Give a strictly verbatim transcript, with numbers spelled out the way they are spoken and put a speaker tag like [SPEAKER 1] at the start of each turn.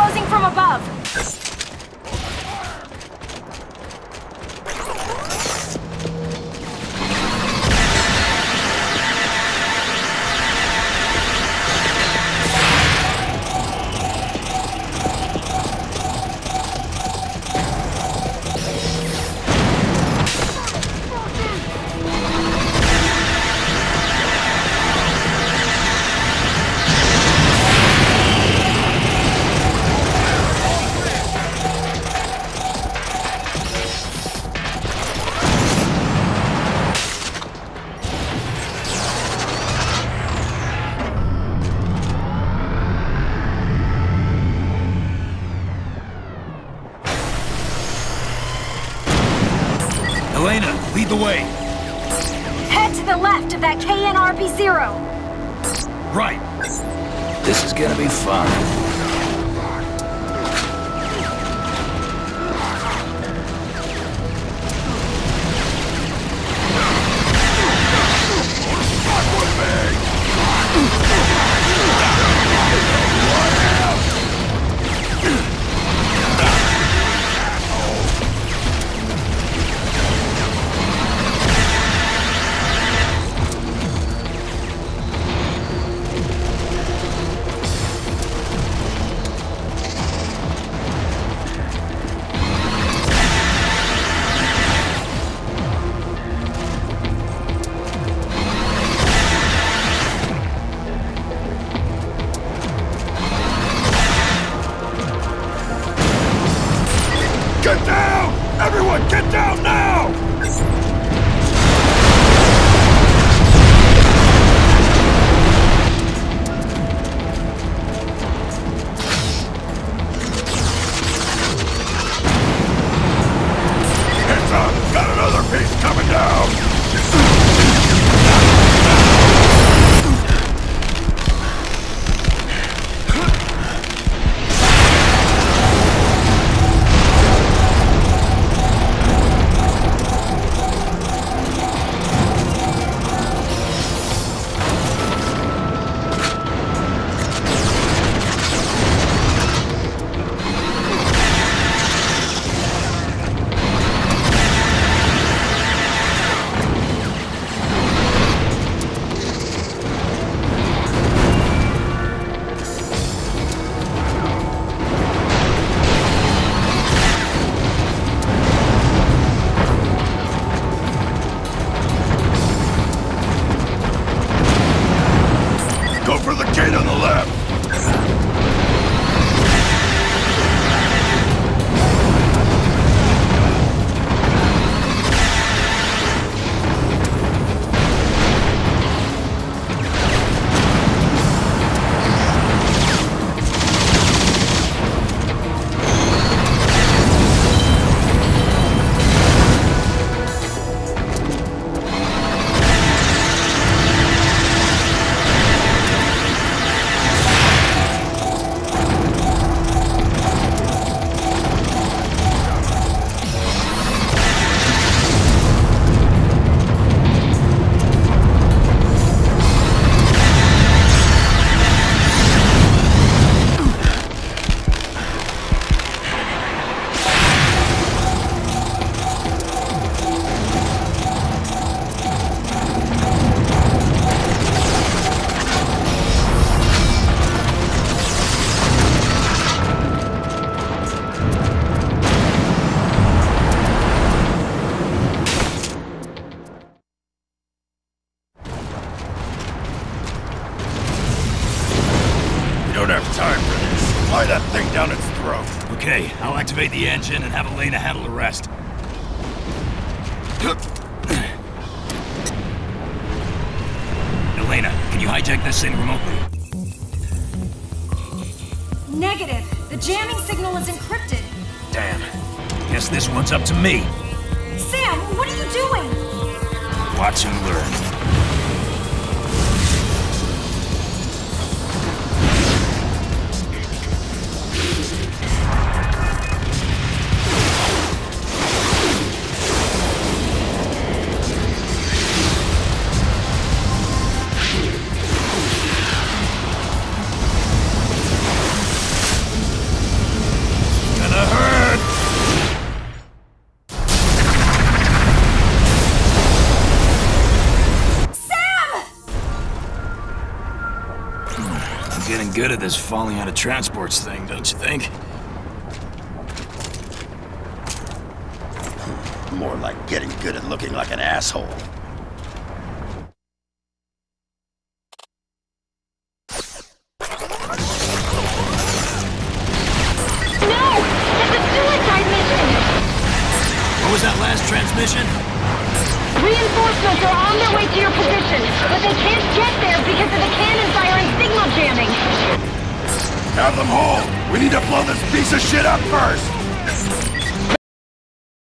[SPEAKER 1] closing from above.
[SPEAKER 2] Lead the way.
[SPEAKER 1] Head to the left of that K N R P zero.
[SPEAKER 2] Right. This is gonna be fun.
[SPEAKER 3] Get down! Everyone, get down now! Heads up! Got another piece coming down! For the gate on the left! Don't have time for this. Fly that thing down its throat.
[SPEAKER 2] Okay, I'll activate the engine and have Elena handle the rest. Elena, can you hijack this thing remotely?
[SPEAKER 1] Negative. The jamming signal is encrypted.
[SPEAKER 2] Damn. Guess this one's up to me.
[SPEAKER 1] Sam, what are you doing?
[SPEAKER 2] Watch and learn. good at this falling out of transports thing, don't you think?
[SPEAKER 3] More like getting good at looking like an asshole.
[SPEAKER 2] What was that last transmission?
[SPEAKER 1] Reinforcements are on their way to your position, but they can't get there because of the cannon fire and signal jamming.
[SPEAKER 3] Have them hold! We need to blow this piece of shit up first!